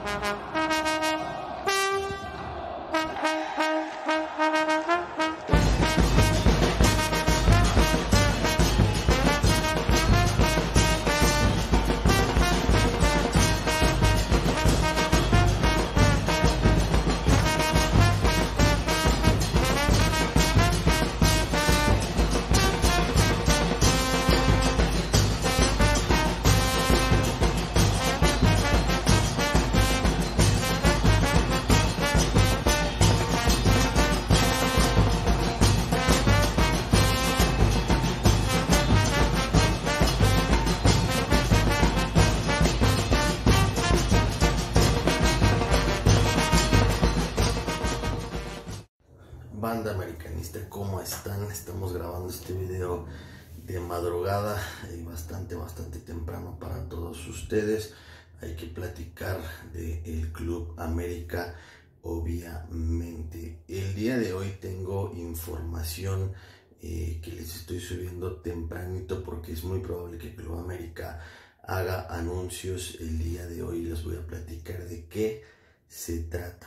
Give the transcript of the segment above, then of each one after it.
Banda americanista, ¿cómo están? Estamos grabando este video de madrugada y bastante temprano para todos ustedes. Hay que platicar del Club América, obviamente. El día de hoy tengo información que les estoy subiendo tempranito porque es muy probable que Club América haga anuncios el día de hoy. Les voy a platicar de qué se trata.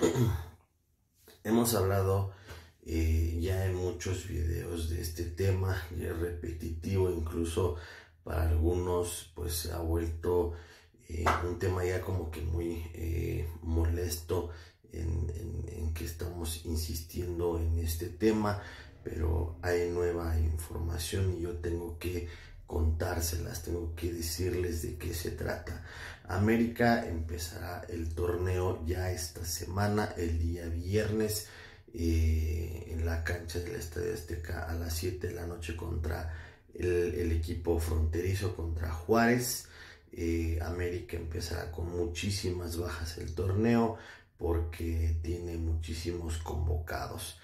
Hemos hablado ya en muchos videos de este tema, ya es repetitivo, incluso para algunos pues se ha vuelto un tema ya como que muy molesto en que estamos insistiendo en este tema, pero hay nueva información y yo tengo que contárselas, tengo que decirles de qué se trata. América empezará el torneo ya esta semana, el día viernes, en la cancha del Estadio Azteca a las 7 de la noche contra el equipo fronterizo, contra Juárez. América empezará con muchísimas bajas el torneo porque tiene muchísimos convocados.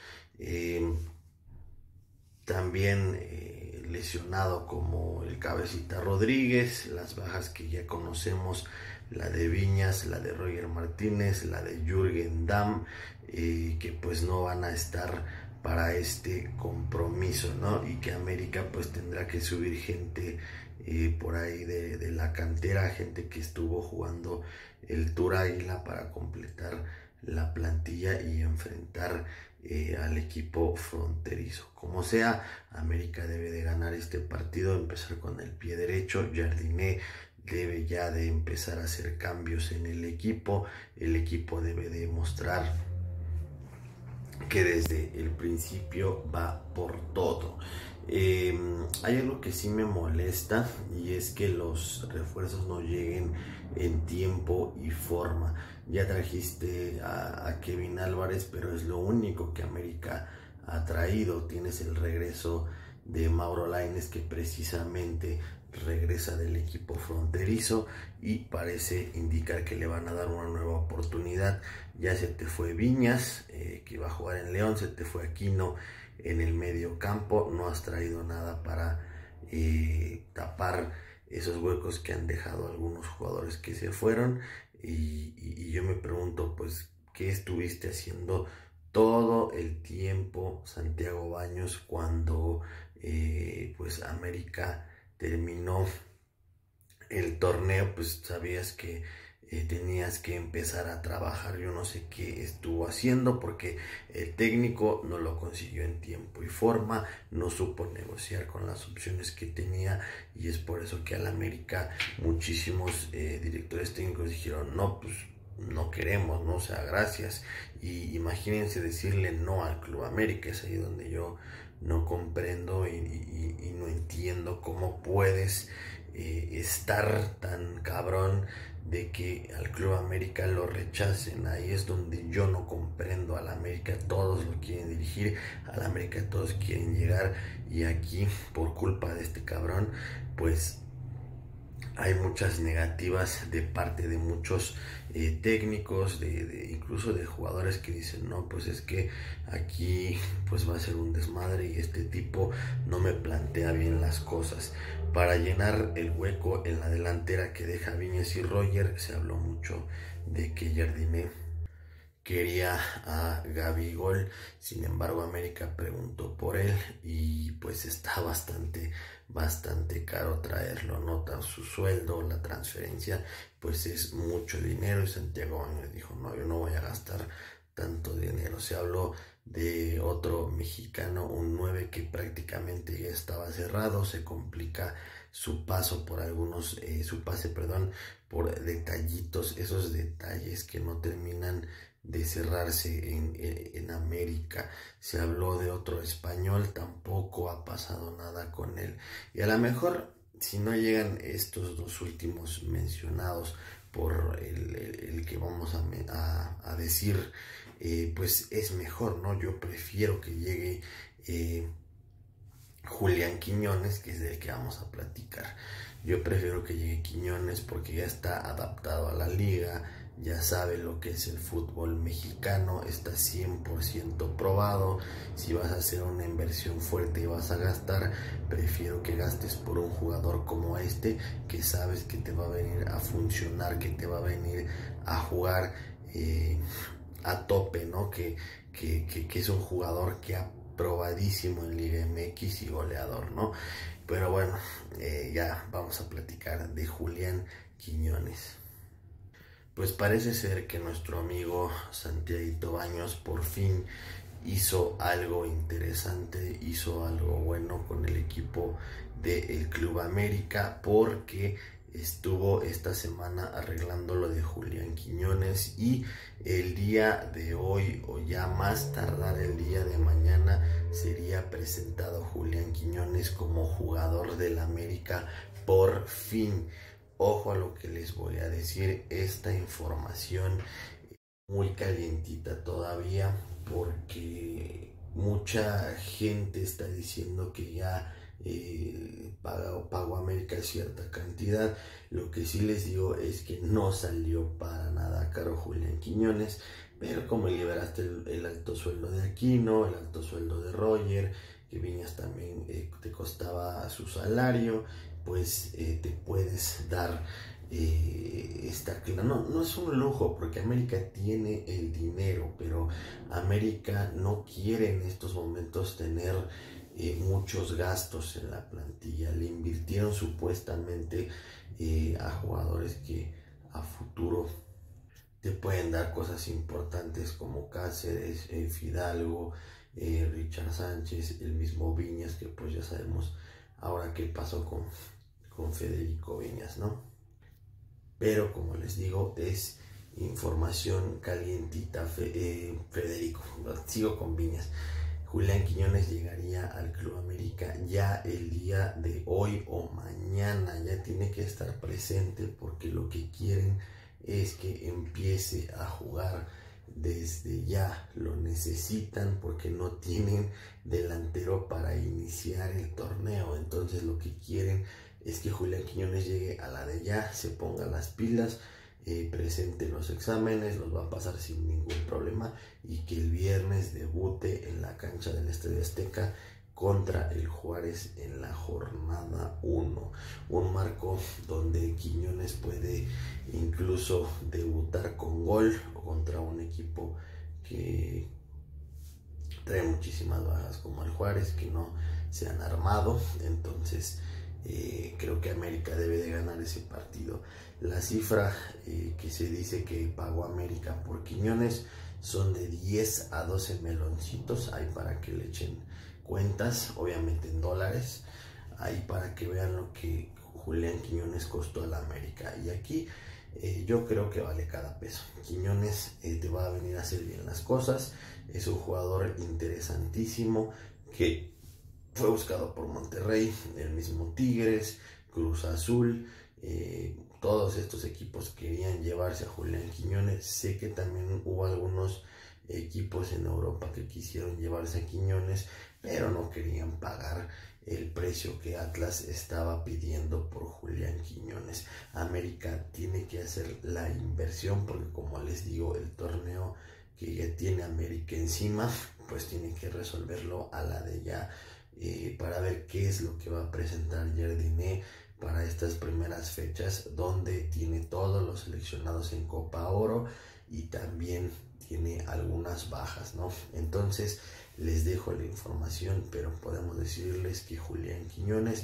También lesionado como el Cabecita Rodríguez, las bajas que ya conocemos, la de Viñas, la de Roger Martínez, la de Jürgen Damm, que pues no van a estar para este compromiso, ¿no? Y que América pues tendrá que subir gente por ahí de la cantera, gente que estuvo jugando el Tour Águila para completar la plantilla y enfrentar al equipo fronterizo. Como sea, América debe de ganar este partido, empezar con el pie derecho. Jardiné debe ya de empezar a hacer cambios en el equipo debe de mostrar que desde el principio va por todo. Hay algo que sí me molesta y es que los refuerzos no lleguen en tiempo y forma. Ya trajiste a Kevin Álvarez, pero es lo único que América ha traído. Tienes el regreso de Mauro Lainez, que precisamente regresa del equipo fronterizo y parece indicar que le van a dar una nueva oportunidad. Ya se te fue Viñas, que iba a jugar en León, se te fue Aquino en el medio campo, no has traído nada para tapar esos huecos que han dejado algunos jugadores que se fueron y yo me pregunto pues qué estuviste haciendo todo el tiempo, Santiago Baños, cuando pues América terminó el torneo. Pues sabías que tenías que empezar a trabajar. Yo no sé qué estuvo haciendo porque el técnico no lo consiguió en tiempo y forma, no supo negociar con las opciones que tenía y es por eso que al América muchísimos directores técnicos dijeron no, pues no queremos, no, o sea, gracias. Y imagínense decirle no al Club América. Es ahí donde yo no comprendo y no entiendo cómo puedes estar tan cabrón de que al Club América lo rechacen. Ahí es donde yo no comprendo. Al América todos lo quieren dirigir, al América todos quieren llegar y aquí por culpa de este cabrón pues hay muchas negativas de parte de muchos técnicos, incluso de jugadores que dicen no, pues es que aquí pues va a ser un desmadre y este tipo no me plantea bien las cosas. Para llenar el hueco en la delantera que deja Viñas y Roger, se habló mucho de que Jardiné quería a Gabigol, sin embargo América preguntó por él y pues está bastante bastante caro traerlo, ¿no? Tan su sueldo, la transferencia, pues es mucho dinero y Santiago Baños dijo, no, yo no voy a gastar tanto dinero. Se habló de otro mexicano, un 9 que prácticamente ya estaba cerrado, se complica su paso por algunos, su pase, perdón, por detallitos, esos detalles que no terminan de cerrarse en América. Se habló de otro español, tampoco ha pasado nada con él. Y a lo mejor, si no llegan estos dos últimos mencionados por el que vamos a decir, pues es mejor, ¿no? Yo prefiero que llegue Julián Quiñones, que es del que vamos a platicar. Yo prefiero que llegue Quiñones porque ya está adaptado a la liga, ya sabe lo que es el fútbol mexicano, está 100% probado. Si vas a hacer una inversión fuerte y vas a gastar, prefiero que gastes por un jugador como este, que sabes que te va a venir a funcionar, que te va a venir a jugar a tope, ¿no? Que es un jugador que ha probadísimo en Liga MX y goleador, ¿no? Pero bueno, ya vamos a platicar de Julián Quiñones. Pues parece ser que nuestro amigo Santiaguito Baños por fin hizo algo interesante, hizo algo bueno con el equipo del Club América, porque estuvo esta semana arreglando lo de Julián Quiñones y el día de hoy, o ya más tardar el día de mañana, sería presentado Julián Quiñones como jugador del América por fin. Ojo a lo que les voy a decir, esta información muy calientita todavía, porque mucha gente está diciendo que ya pagó América cierta cantidad. Lo que sí les digo es que no salió para nada caro Julián Quiñones, pero como liberaste el alto sueldo de Aquino, el alto sueldo de Roger, que Viñas también te costaba su salario, pues te puedes dar esta clase. No es un lujo, porque América tiene el dinero, pero América no quiere en estos momentos tener muchos gastos en la plantilla. Le invirtieron supuestamente a jugadores que a futuro te pueden dar cosas importantes, como Cáceres, Fidalgo, Richard Sánchez, el mismo Viñas, que pues ya sabemos ahora qué pasó con Federico Viñas, ¿no? Pero como les digo, es información calientita. Federico, sigo con Viñas. Julián Quiñones llegaría al Club América ya el día de hoy o mañana, ya tiene que estar presente, porque lo que quieren es que empiece a jugar desde ya. Lo necesitan porque no tienen delantero para iniciar el torneo. Entonces lo que quieren es que Julián Quiñones llegue a la de ya, se ponga las pilas, presente los exámenes, los va a pasar sin ningún problema, y que el viernes debute en la cancha del Estadio Azteca contra el Juárez en la jornada 1. Un marco donde Quiñones puede incluso debutar con gol contra un equipo que trae muchísimas bajas como el Juárez, que no se han armado. Entonces creo que América debe de ganar ese partido. La cifra que se dice que pagó América por Quiñones son de 10 a 12 meloncitos, ahí para que le echen cuentas, obviamente en dólares, ahí para que vean lo que Julián Quiñones costó a la América. Y aquí yo creo que vale cada peso. Quiñones te va a venir a hacer bien las cosas, es un jugador interesantísimo que fue buscado por Monterrey, el mismo Tigres, Cruz Azul, todos estos equipos querían llevarse a Julián Quiñones. Sé que también hubo algunos equipos en Europa que quisieron llevarse a Quiñones, pero no querían pagar el precio que Atlas estaba pidiendo por Julián Quiñones. América tiene que hacer la inversión, porque como les digo, el torneo que ya tiene América encima, pues tiene que resolverlo a la de ya, para ver qué es lo que va a presentar Jardiné para estas primeras fechas, donde tiene todos los seleccionados en Copa Oro y también tiene algunas bajas, ¿no? Entonces les dejo la información, pero podemos decirles que Julián Quiñones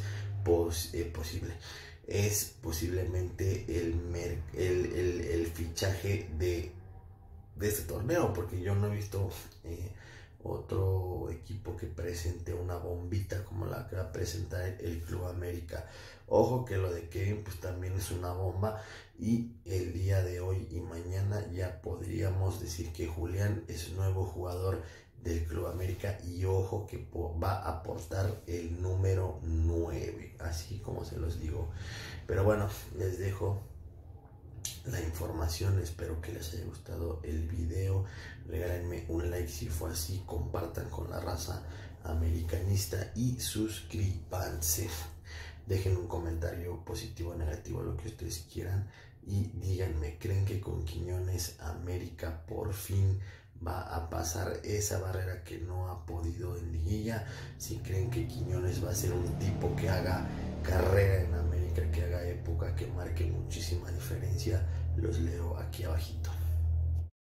es posiblemente el fichaje de este torneo, porque yo no he visto otro equipo que presente una bombita como la que va a presentar el Club América. Ojo que lo de Kevin pues también es una bomba, y el día de hoy y mañana ya podríamos decir que Julián es nuevo jugador del Club América, y ojo que va a aportar el número 9, así como se los digo. Pero bueno, les dejo la información, espero que les haya gustado el video, regálenme un like si fue así, compartan con la raza americanista y suscríbanse, dejen un comentario positivo o negativo, lo que ustedes quieran, y díganme, ¿creen que con Quiñones América por fin va a pasar esa barrera que no ha podido en liguilla? Si creen que Quiñones va a ser un tipo que haga carrera en América, que haga época, que marque muchísima diferencia, los leo aquí abajito.